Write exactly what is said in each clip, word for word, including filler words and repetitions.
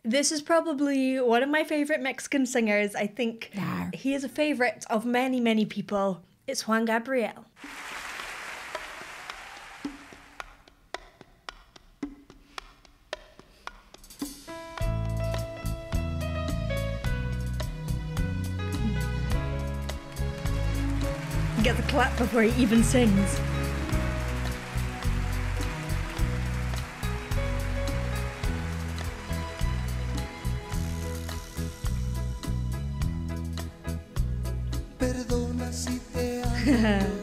This is probably one of my favorite Mexican singers. I think Yeah. he is a favorite of many, many people. It's Juan Gabriel. Get the clap before he even sings. Perdona si te amo.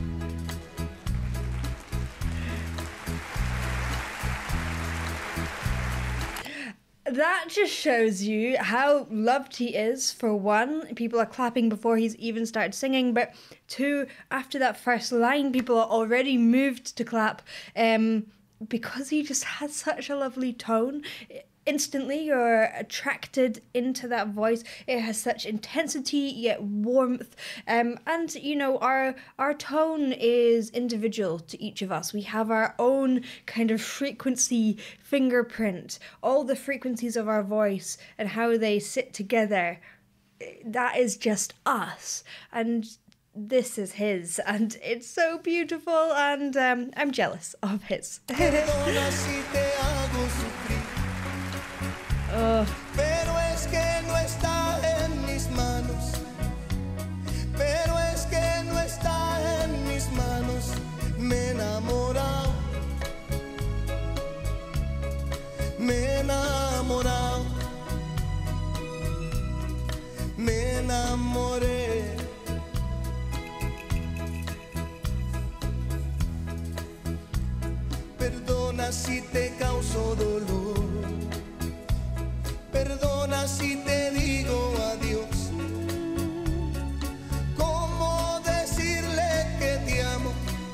That just shows you how loved he is. For one, people are clapping before he's even started singing, but two, after that first line, people are already moved to clap um, because he just has such a lovely tone. Instantly, you're attracted into that voice. It has such intensity, yet warmth. Um, and, you know, our our tone is individual to each of us. We have our own kind of frequency fingerprint. All the frequencies of our voice and how they sit together, that is just us. And this is his. And it's so beautiful. And um, I'm jealous of his. Perdona si te hago sufrir. Oh. Pero es que no está en mis manos. Pero es que no está en mis manos. Me he enamorado. Me he enamorado. Me enamoré. Perdona si te causo dolor. Perdona si te digo adiós. ¿Cómo decirle que te amo?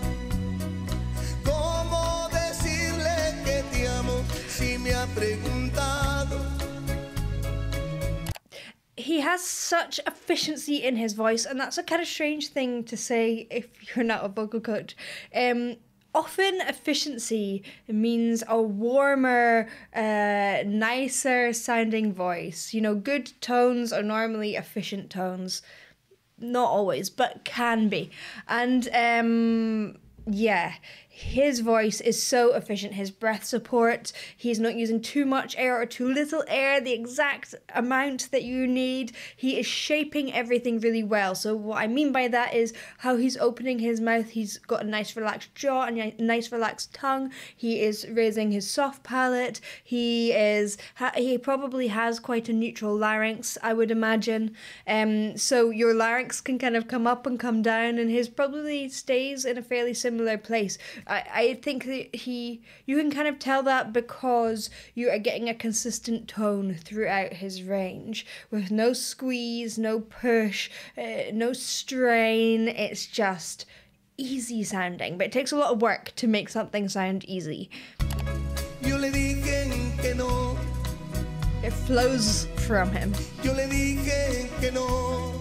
¿Cómo decirle que te amo si me ha preguntado? He has such efficiency in his voice, and that's a kind of strange thing to say if you're not a vocal coach. Um, Often efficiency means a warmer, uh, nicer sounding voice. You know, good tones are normally efficient tones. Not always, but can be. And um, yeah, his voice is so efficient. His breath support, he's not using too much air or too little air, the exact amount that you need. He is shaping everything really well. So what I mean by that is how he's opening his mouth. He's got a nice relaxed jaw and a nice relaxed tongue. He is raising his soft palate. He is he probably has quite a neutral larynx, I would imagine. Um, so your larynx can kind of come up and come down, and his probably stays in a fairly similar place. I, I think that he, you can kind of tell that because you are getting a consistent tone throughout his range with no squeeze, no push, uh, no strain. It's just easy sounding, but it takes a lot of work to make something sound easy. Yo le dije que no. It flows from him. Yo le dije que no.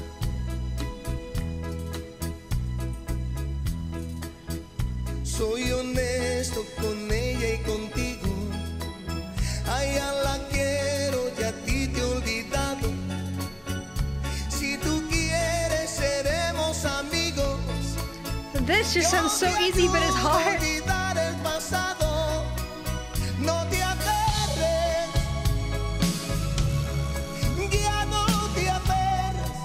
Soy honesto con ella y contigo. A ella la quiero y a ti te he olvidado. Si tú quieres seremos amigos. This just sounds so easy, but it's hard. Olvidar el pasado. No te aferres. Ya no te aferres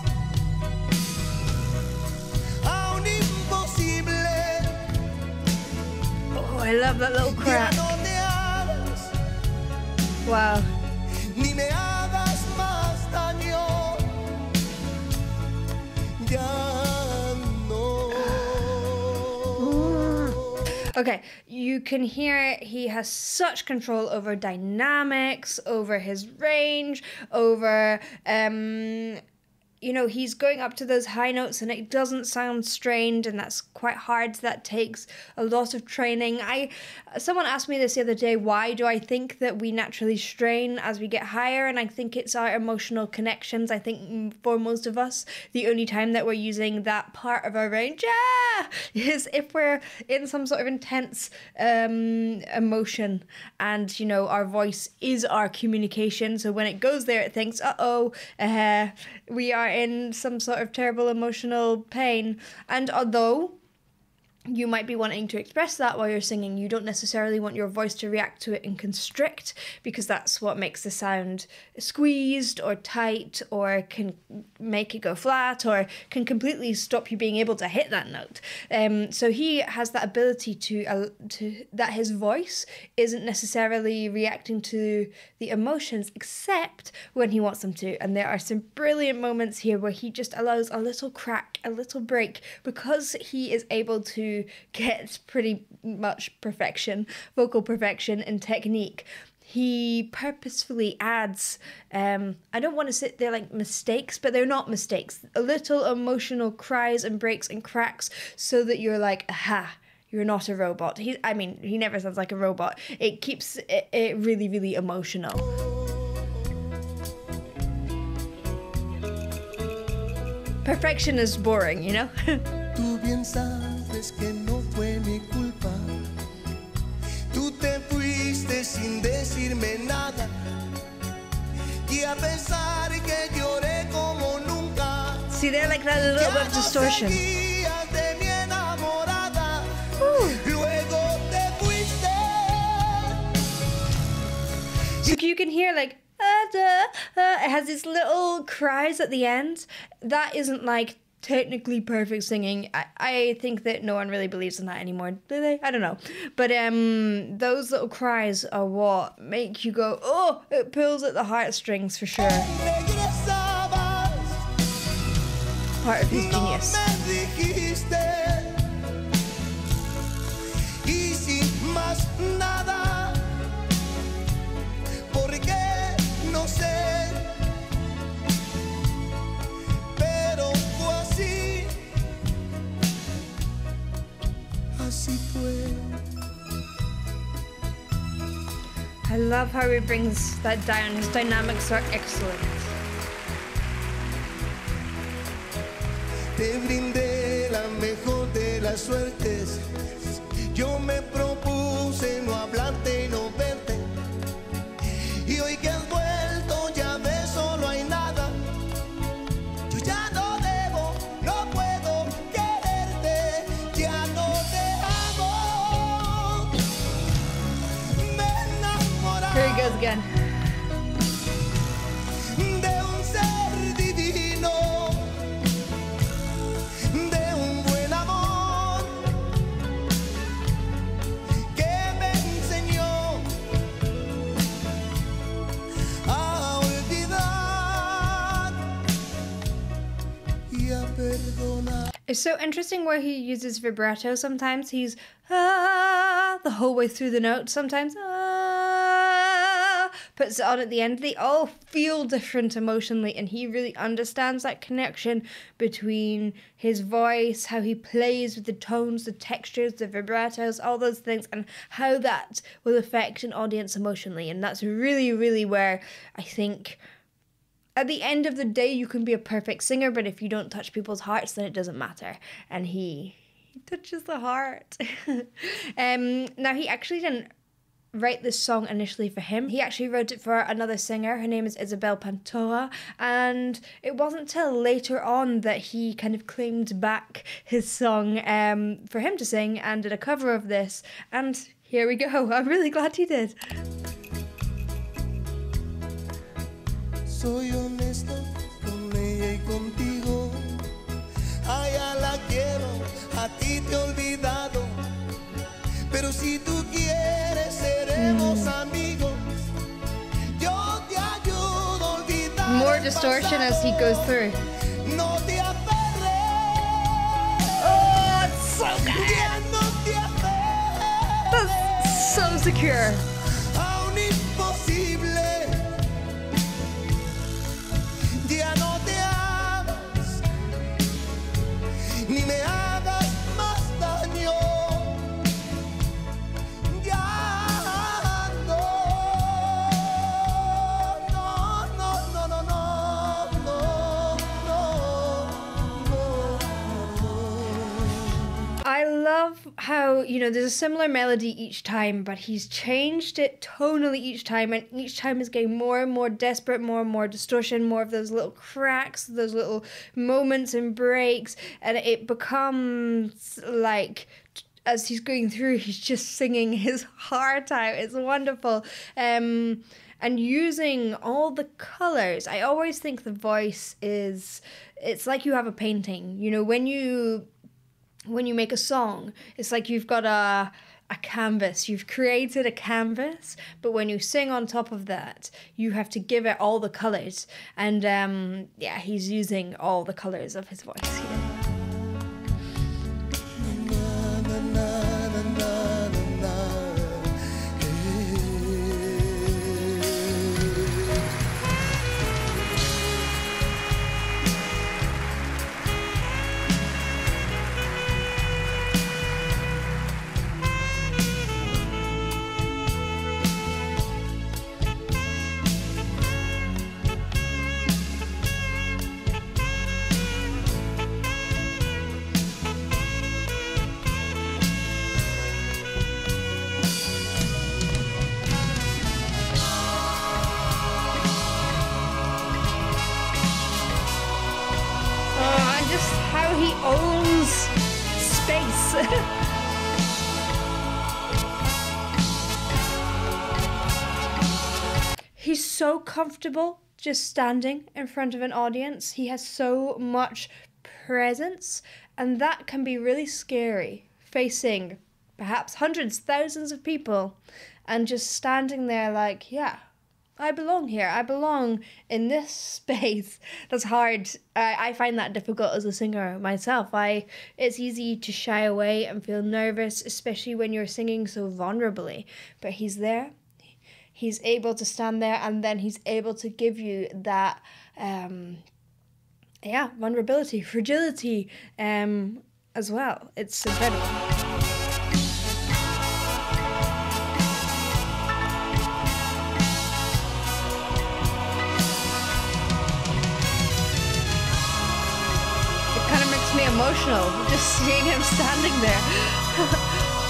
a un imposible. Oh, I love that little crap. Ya no te hagas, Wow. ni me hagas más daño. Ya no. Okay, you can hear he has such control over dynamics, over his range, over um you know, he's going up to those high notes and it doesn't sound strained, and that's quite hard. That takes a lot of training. I someone asked me this the other day, why do I think that we naturally strain as we get higher? And I think it's our emotional connections. I think for most of us, the only time that we're using that part of our range ah, is if we're in some sort of intense um, emotion, and, you know, our voice is our communication. So when it goes there, it thinks, uh-oh, uh, we are in some sort of terrible emotional pain. And although you might be wanting to express that while you're singing, you don't necessarily want your voice to react to it and constrict, because that's what makes the sound squeezed or tight, or can make it go flat, or can completely stop you being able to hit that note. Um, so he has that ability to, uh, to that his voice isn't necessarily reacting to the emotions, except when he wants them to. And there are some brilliant moments here where he just allows a little crack, a little break, because he is able to get pretty much perfection, vocal perfection and technique. He purposefully adds, um, I don't want to sit there like mistakes, but they're not mistakes, a little emotional cries and breaks and cracks, so that you're like, aha, you're not a robot. He, I mean, he never sounds like a robot. It keeps it, it really, really emotional. Perfection is boring, you know? Tú bien sabes que no fue mi culpa. Tú te fuiste sin decirme nada. Y a pesar que lloré como nunca. See there, like that little bit of distortion. De mi enamorada. Luego te fuiste. So you can hear like, uh, duh, uh, it has these little cries at the end. That isn't like technically perfect singing. I, I think that no one really believes in that anymore, do they? I don't know. But um, those little cries are what make you go, oh, it pulls at the heartstrings for sure. Part of his genius. I love how he brings that down. His dynamics are excellent. Te brindé la mejor de las suertes. Yo me propuse no hablarte y no verte. Y hoy que has vuelto ya ves, solo hay nada. Yo ya no debo, no puedo quererte. Ya no te amo. Me enamoré. Here he goes again. De un ser divino. De un buen amor. Que me enseñó a olvidar y a perdonar. It's so interesting where he uses vibrato. Sometimes he's ah the whole way through the note. Sometimes ah puts it on at the end. They all feel different emotionally, and he really understands that connection between his voice, how he plays with the tones, the textures, the vibratos, all those things, and how that will affect an audience emotionally. And that's really, really where I think, at the end of the day, you can be a perfect singer, but if you don't touch people's hearts, then it doesn't matter. And he, he touches the heart. um, now, he actually didn't write this song initially for him. He actually wrote it for another singer. Her name is Isabel Pantoja. And it wasn't till later on that he kind of claimed back his song um, for him to sing and did a cover of this. And here we go. I'm really glad he did. Soy honesto con ella y contigo. A ella la quiero, a ti te he olvidado. Pero si tú quieres, seremos mm. amigos. Yo te ayudo a olvidar. More distortion as he goes through. No te aferres. Oh, it's so good. Ya no te aferres. That's so secure. A un imposible. Ya no te amo. how, you know, there's a similar melody each time, but he's changed it tonally each time, and each time is getting more and more desperate, more and more distortion, more of those little cracks, those little moments and breaks, and it becomes like, as he's going through, he's just singing his heart out. It's wonderful. Um, and using all the colours. I always think the voice is, it's like you have a painting. You know, when you when you make a song, it's like you've got a a canvas. You've created a canvas, but when you sing on top of that, you have to give it all the colours. And um, yeah, he's using all the colours of his voice here. He owns space. He's so comfortable just standing in front of an audience. He has so much presence, and that can be really scary, facing perhaps hundreds, thousands of people, and just standing there like, yeah, I belong here. I belong in this space. That's hard. I, I find that difficult as a singer myself. I it's easy to shy away and feel nervous, especially when you're singing so vulnerably. But he's there. He's able to stand there, and then he's able to give you that, um, yeah, vulnerability, fragility, um, as well. It's incredible. Me emotional just seeing him standing there.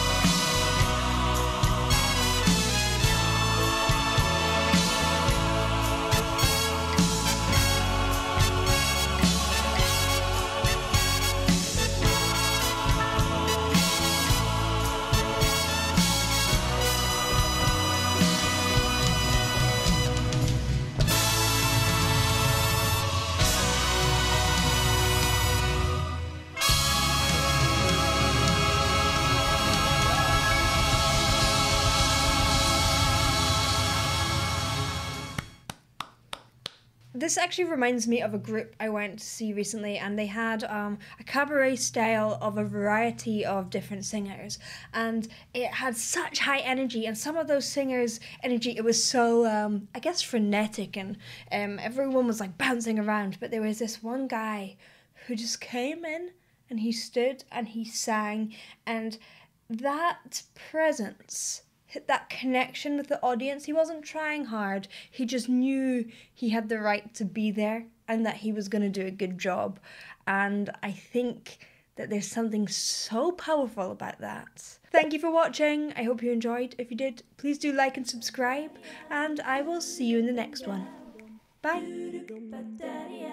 This actually reminds me of a group I went to see recently, and they had um, a cabaret style of a variety of different singers, and it had such high energy, and some of those singers' energy, it was so, um, I guess, frenetic, and um, everyone was like bouncing around, but there was this one guy who just came in, and he stood, and he sang, and that presence, that connection with the audience, he wasn't trying hard. He just knew he had the right to be there and that he was going to do a good job. And I think that there's something so powerful about that. Thank you for watching. I hope you enjoyed. If you did, please do like and subscribe, and I will see you in the next one. Bye.